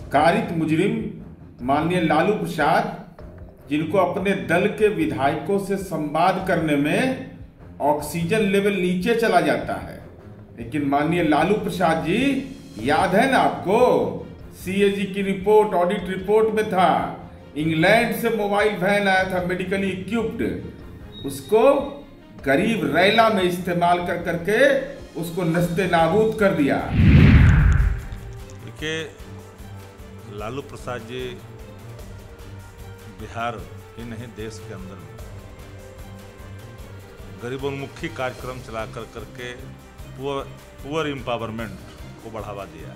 कारित मुजरिम माननीय लालू प्रसाद, जिनको अपने दल के विधायकों से संवाद करने में ऑक्सीजन लेवल नीचे चला जाता है, लेकिन माननीय लालू प्रसाद जी, याद है ना आपको, सीएजी की रिपोर्ट, ऑडिट रिपोर्ट में था, इंग्लैंड से मोबाइल वैन आया था मेडिकली इक्विप्ड, उसको गरीब रैला में इस्तेमाल कर करके उसको नस्ते नाबूद कर दिया। देखिए, लालू प्रसाद जी बिहार ही नहीं देश के अंदर में गरीबोन्मुखी कार्यक्रम चला कर करके पुअर एम्पावरमेंट को बढ़ावा दिया।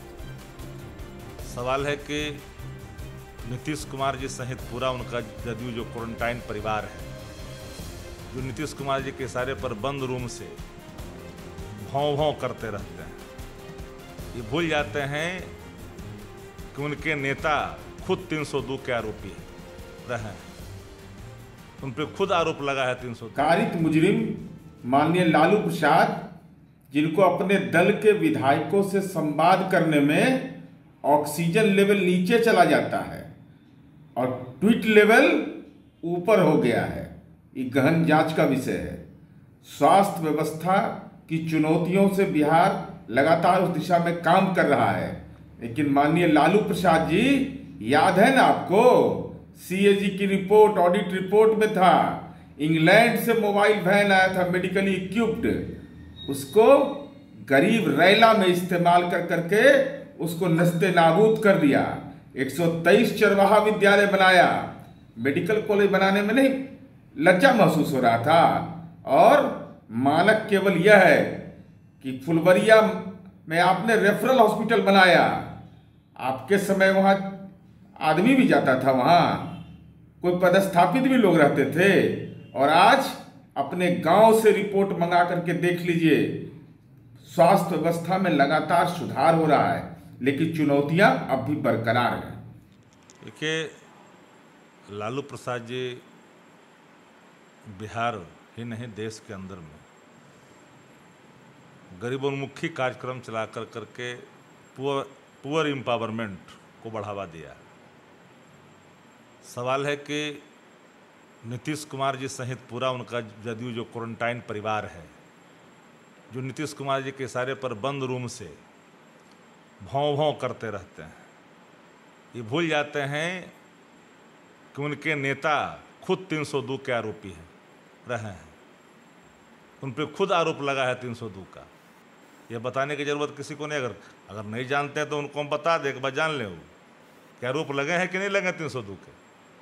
सवाल है कि नीतीश कुमार जी सहित पूरा उनका जदयू जो क्वारंटाइन परिवार है, जो नीतीश कुमार जी के इशारे पर बंद रूम से भौं भौं करते रहते हैं, ये भूल जाते हैं कि उनके नेता खुद 302 के आरोपी रहे हैं। उन पर खुद आरोप लगा है 302। कारित मुजरिम माननीय लालू प्रसाद, जिनको अपने दल के विधायकों से संवाद करने में ऑक्सीजन लेवल नीचे चला जाता है और ट्वीट लेवल ऊपर हो गया है, ये गहन जांच का विषय है। स्वास्थ्य व्यवस्था की चुनौतियों से बिहार लगातार उस दिशा में काम कर रहा है, लेकिन माननीय लालू प्रसाद जी, याद है ना आपको, सीएजी की रिपोर्ट, ऑडिट रिपोर्ट में था, इंग्लैंड से मोबाइल वैन आया था मेडिकली इक्विप्ड, उसको गरीब रैला में इस्तेमाल कर करके उसको नस्ते नाबूद कर दिया। 123 चरवाहा विद्यालय बनाया, मेडिकल कॉलेज बनाने में नहीं लज्जा महसूस हो रहा था, और मानक केवल यह है कि फुलवरिया में आपने रेफरल हॉस्पिटल बनाया। आपके समय वहाँ आदमी भी जाता था, वहाँ कोई पदस्थापित भी लोग रहते थे, और आज अपने गांव से रिपोर्ट मंगा करके देख लीजिए, स्वास्थ्य व्यवस्था में लगातार सुधार हो रहा है, लेकिन चुनौतियां अब भी बरकरार हैं। देखिए, लालू प्रसाद जी बिहार ही नहीं देश के अंदर में गरीबोन्मुखी कार्यक्रम चला कर करके पुअर एम्पावरमेंट को बढ़ावा दिया। सवाल है कि नीतीश कुमार जी सहित पूरा उनका जदयू जो क्वारंटाइन परिवार है, जो नीतीश कुमार जी के इशारे पर बंद रूम से भौं भौं करते रहते हैं, ये भूल जाते हैं कि उनके नेता खुद 302 के आरोपी रहे हैं। उन पर खुद आरोप लगा है 302 का। यह बताने की जरूरत किसी को नहीं। अगर नहीं जानते हैं तो उनको हम बता दें, एक बार जान लें वो क्या आरोप लगे हैं कि नहीं लगे 302 के।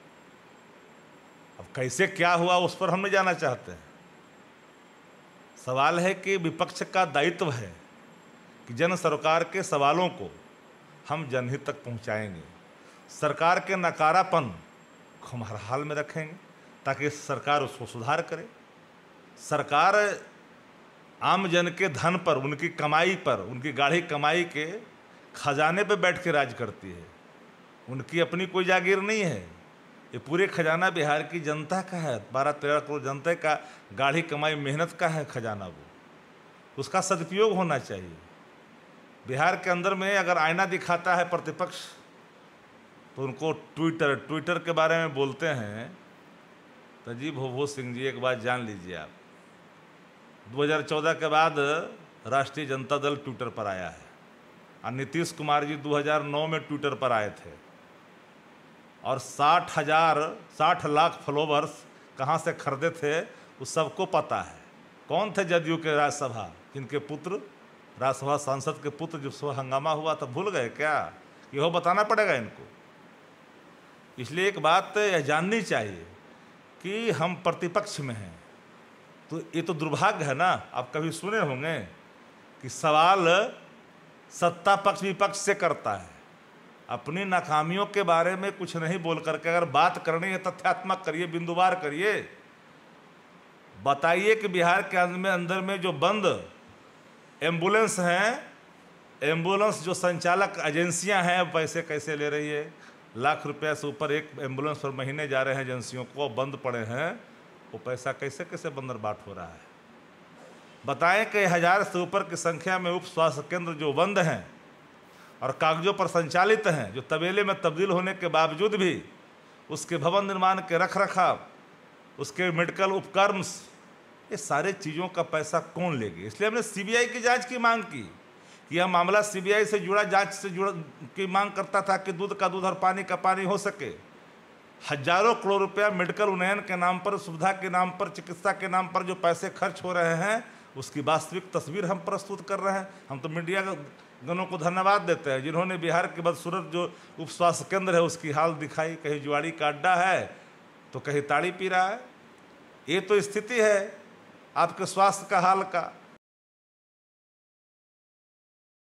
अब कैसे क्या हुआ उस पर हम नहीं जाना चाहते हैं। सवाल है कि विपक्ष का दायित्व है कि जन सरकार के सवालों को हम जनहित तक पहुंचाएंगे, सरकार के नकारापन को हम हर हाल में रखेंगे ताकि सरकार उसको सुधार करे। सरकार आम जन के धन पर, उनकी कमाई पर, उनकी गाढ़ी कमाई के खजाने पर बैठ के राज करती है। उनकी अपनी कोई जागीर नहीं है, ये पूरे खजाना बिहार की जनता का है। 12-13 करोड़ जनता का गाढ़ी कमाई, मेहनत का है खजाना, वो उसका सदुपयोग होना चाहिए। बिहार के अंदर में अगर आईना दिखाता है प्रतिपक्ष तो उनको ट्विटर के बारे में बोलते हैं। तो जी भोभो सिंह जी, एक बात जान लीजिए आप, 2014 के बाद राष्ट्रीय जनता दल ट्विटर पर आया है, और नीतीश कुमार जी 2009 में ट्विटर पर आए थे, और 60 लाख फॉलोवर्स कहाँ से खरीदे थे वो सबको पता है। कौन थे जदयू के राज्यसभा, जिनके पुत्र, राज्यसभा सांसद के पुत्र, जब सुबह हंगामा हुआ तब भूल गए क्या? यह बताना पड़ेगा इनको। इसलिए एक बात यह जाननी चाहिए कि हम प्रतिपक्ष में हैं, तो ये तो दुर्भाग्य है ना। आप कभी सुने होंगे कि सवाल सत्ता पक्ष विपक्ष से करता है, अपनी नाकामियों के बारे में कुछ नहीं बोल करके अगर बात करनी है तथ्यात्मक करिए, बिंदुवार करिए। बताइए कि बिहार के अंदर में जो बंद एम्बुलेंस हैं, एम्बुलेंस जो संचालक एजेंसियां हैं, पैसे कैसे ले रही है। लाख रुपया से ऊपर एक एम्बुलेंस पर महीने जा रहे हैं एजेंसियों को, बंद पड़े हैं, वो पैसा कैसे कैसे बंदरबाट हो रहा है। बताएं कि 1000 से ऊपर की संख्या में उप स्वास्थ्य केंद्र जो बंद हैं, और कागजों पर संचालित हैं, जो तबेले में तब्दील होने के बावजूद भी उसके भवन निर्माण के रख रखाव, उसके मेडिकल उपकरण, ये सारे चीज़ों का पैसा कौन लेगी। इसलिए हमने सीबीआई की जांच की मांग की कि यह मामला सीबीआई से जुड़ा, जांच से जुड़ा की मांग करता था कि दूध का दूध और पानी का पानी हो सके। हजारों करोड़ रुपया मेडिकल उन्नयन के नाम पर, सुविधा के नाम पर, चिकित्सा के नाम पर जो पैसे खर्च हो रहे हैं, उसकी वास्तविक तस्वीर हम प्रस्तुत कर रहे हैं। हम तो मीडिया गणों को धन्यवाद देते हैं जिन्होंने बिहार के बदसूरत जो उप स्वास्थ्य केंद्र है उसकी हाल दिखाई। कहीं जुआड़ी का अड्डा है तो कहीं ताड़ी पी रहा है। ये तो स्थिति है आपके स्वास्थ्य का हाल का।